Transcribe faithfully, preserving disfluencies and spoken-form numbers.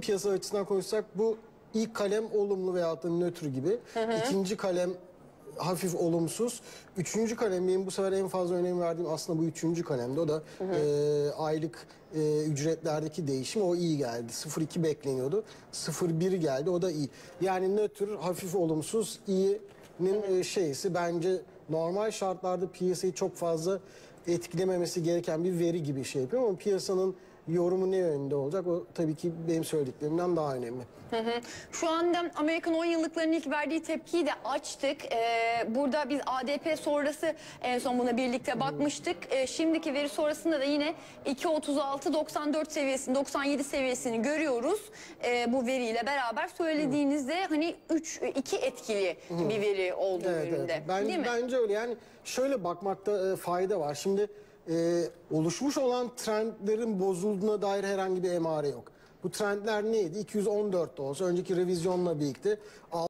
Piyasa açısından konuşsak bu ilk kalem olumlu veyahut da nötr gibi. Hı hı. İkinci kalem hafif olumsuz. Üçüncü kalem benim bu sefer en fazla önem verdiğim aslında bu üçüncü kalemde. O da hı hı. E, aylık e, ücretlerdeki değişim, o iyi geldi. sıfır virgül iki bekleniyordu. sıfır virgül bir geldi, o da iyi. Yani nötr, hafif olumsuz, iyinin e, şeysi bence normal şartlarda piyasayı çok fazla etkilememesi gereken bir veri gibi şey yapıyor ama piyasanın yorumu ne yönde olacak? O tabii ki benim söylediklerimden daha önemli. Hı hı. Şu anda Amerikan on yıllıkların ilk verdiği tepkiyi de açtık. Ee, burada biz A D P sonrası en son buna birlikte bakmıştık. Ee, şimdiki veri sonrasında da yine iki otuz altı doksan dört seviyesini, doksan yedi seviyesini görüyoruz. Ee, bu veriyle beraber söylediğinizde hı. hani üç iki etkili hı. bir veri olduğu evet, yönünde. Evet. Ben, değil mi? Bence öyle. Yani şöyle bakmakta e, fayda var. Şimdi e, oluşmuş olan trendlerin bozulduğuna dair herhangi bir emare yok. Bu trendler neydi? iki yüz on dörtte olsa önceki revizyonla birlikte